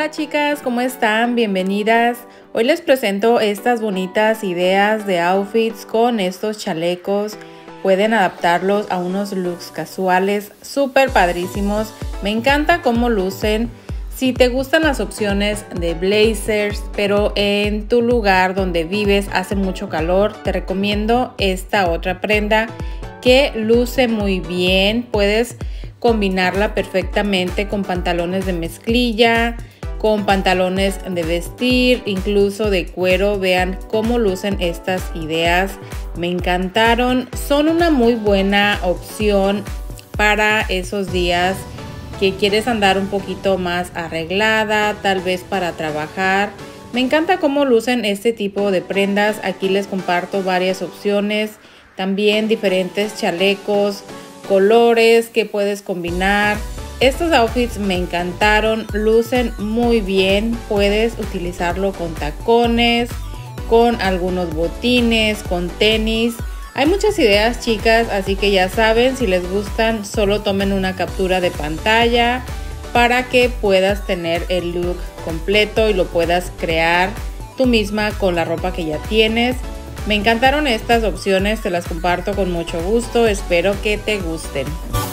Hola chicas, ¿cómo están? Bienvenidas. Hoy les presento estas bonitas ideas de outfits con estos chalecos. Pueden adaptarlos a unos looks casuales súper padrísimos. Me encanta cómo lucen. Si te gustan las opciones de blazers, pero en tu lugar donde vives hace mucho calor, te recomiendo esta otra prenda que luce muy bien. Puedes combinarla perfectamente con pantalones de mezclilla, con pantalones de vestir, incluso de cuero. Vean cómo lucen estas ideas. Me encantaron. Son una muy buena opción para esos días que quieres andar un poquito más arreglada, tal vez para trabajar. Me encanta cómo lucen este tipo de prendas. Aquí les comparto varias opciones, también diferentes chalecos, colores que puedes combinar. Estos outfits me encantaron, lucen muy bien. Puedes utilizarlo con tacones, con algunos botines, con tenis. Hay muchas ideas, chicas, así que ya saben, si les gustan, solo tomen una captura de pantalla para que puedas tener el look completo y lo puedas crear tú misma con la ropa que ya tienes. Me encantaron estas opciones, te las comparto con mucho gusto, espero que te gusten.